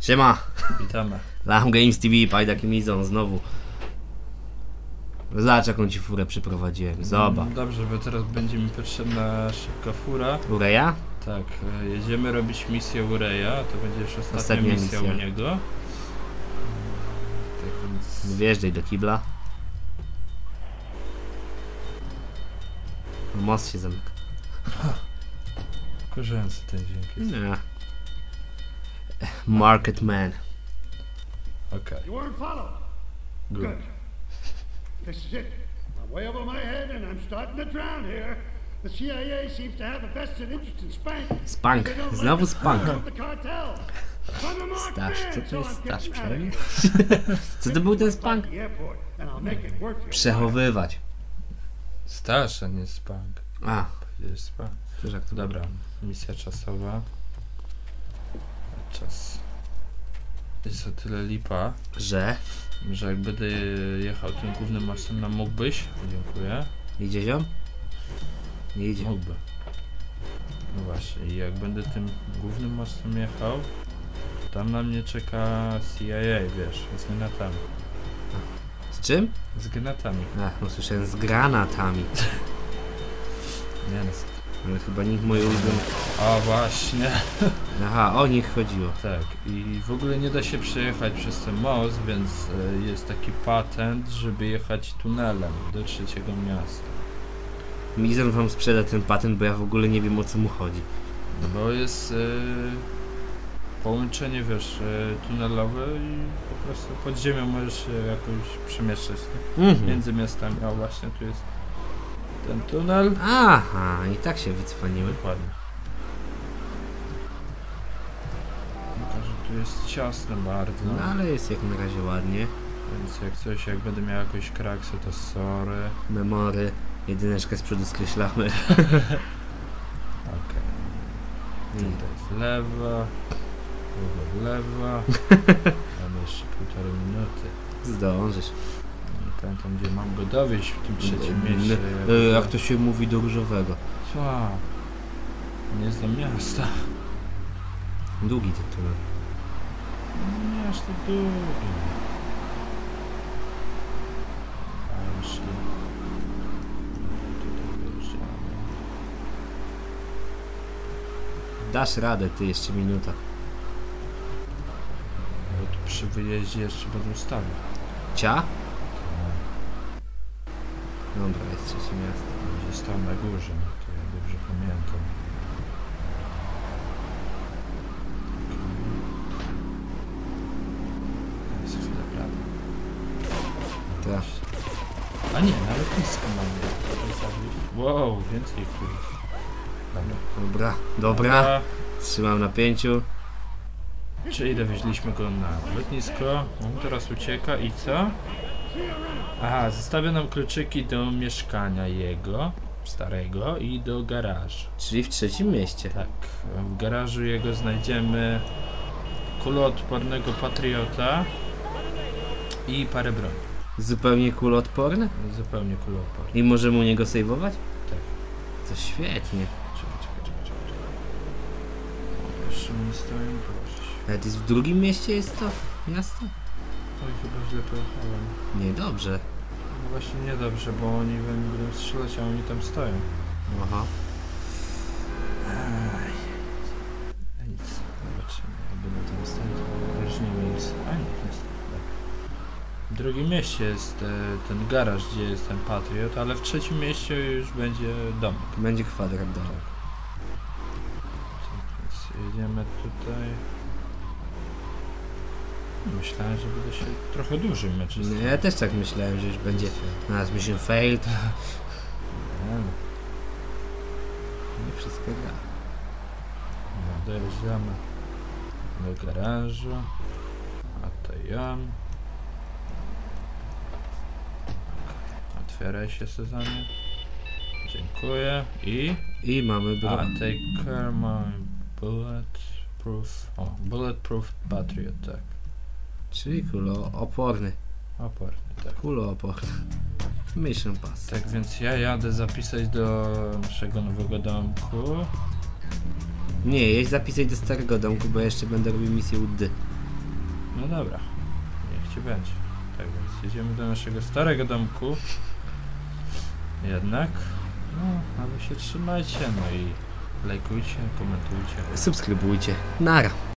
Siema! Witamy. Lam Games TV, Pajdak i Mizon znowu. Zobacz jaką ci furę przyprowadziłem, zobacz. Dobrze, bo teraz będzie mi potrzebna szybka fura. Ureja? Tak, jedziemy robić misję Ureja, to będzie już ostatnia misja u niego. Tak więc... Wjeżdżaj do kibla. Most się zamyka. Korzęsy ten dźwięk jest. Nie. Market man. Okej. You weren't followed. Good. This is it. I'm way over my head and I'm starting to drown here. The CIA seems to have a vested interest in Spank. Spank. Znowu Spank. The cartel. Stasz, co to jest stasz? Co to był ten Spank? Przechowywać. Stasz, a nie Spank. A. Powiedziałeś Spank. Dobra, misja czasowa. Czas. Jest o tyle lipa, Że że jak będę jechał tym głównym mostem, no mógłbyś? Dziękuję. idzie ziom? Nie idzie. Mógłby. No właśnie, i jak będę tym głównym mostem jechał, tam na mnie czeka CIA, wiesz, z granatami. Z czym? Z granatami. Ach, no słyszałem z granatami. Nie no. Ale chyba nikt moje ulubione. O właśnie. Aha, o nich chodziło. Tak, i w ogóle nie da się przejechać przez ten most, więc jest taki patent, żeby jechać tunelem do trzeciego miasta. Mizon wam sprzeda ten patent, bo ja w ogóle nie wiem o co mu chodzi. No bo jest połączenie, wiesz, tunelowe i po prostu pod ziemią możesz się jakoś przemieszczać między miastami. O właśnie, tu jest ten tunel. Aha, i tak się wycwaniły. Dokładnie. Tylko, że tu jest ciasno bardzo. No ale jest jak na razie ładnie. Więc jak coś, jak będę miał jakąś kraksę, to sorry. Memory, jedyneczkę z przodu skreślamy. Okej. Tutaj jest lewa. Lewa. Mamy jeszcze 1,5 minuty. Zdążysz. Nie pamiętam, gdzie mam go dowieźć w tym trzecim mieście. Jak to się mówi do różowego. Co? Nie znam miasta. Długi ten tunel. Nie aż tak długi. A jeszcze... Tutaj wyjeżdżamy. Dasz radę, ty jeszcze minuta. Ale tu przy wyjeździe jeszcze będą stały. Cia? Dobra, jest trzecie miasto. Będzie stał na górze, no to ja dobrze pamiętam. Jest chwilę prawa. Tak. A nie, nawet nisko mamy. Wow, więcej kurs. Dobra. Dobra. Trzymam na 5. Czyli dowieźliśmy go na lotnisko. On teraz ucieka i co? Aha, zostawia nam kluczyki do mieszkania jego, starego, i do garażu. Czyli w trzecim mieście. Tak, w garażu jego znajdziemy kuloodpornego patriota i parę broni. Zupełnie kuloodporny? Zupełnie kuloodporny. I możemy u niego sejwować? Tak. To świetnie. Czekaj. Jeszcze mi stoją, proszę. Ale to jest w drugim mieście jest to miasto? Oj, chyba źle pojechałem. Niedobrze. No właśnie niedobrze, bo oni we mnie będą strzelać, a oni tam stoją. Aha. A nic, zobaczymy, jak będą tam stać. Różnimy ich. A nie, jest. W drugim mieście jest ten garaż, gdzie jest ten Patriot, ale w trzecim mieście już będzie domek. Będzie kwadrat domek. Więc jedziemy tutaj. Myślałem, że będzie się trochę dłużej mecz. No, ja też tak myślałem, że już będzie nas mission failed. Nie wszystko gra. No, dojeżdżamy do garażu. A to ja. Otwieraj się, Sezamie. Dziękuję. I mamy broń. Take care my bulletproof. O, bulletproof Patriot, tak. Czyli kulooporny. Oporny, tak. Kulooporny. Mission pass. Tak więc ja jadę zapisać do naszego nowego domku. Nie, jedź zapisać do starego domku, bo jeszcze będę robił misję UD. No dobra, niech ci będzie. Tak więc jedziemy do naszego starego domku. Jednak, no, a wy się trzymajcie, no i lajkujcie, komentujcie. Subskrybujcie. Nara.